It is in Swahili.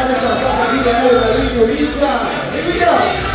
Adesso la sua famiglia è la Ringo Vinta. E qui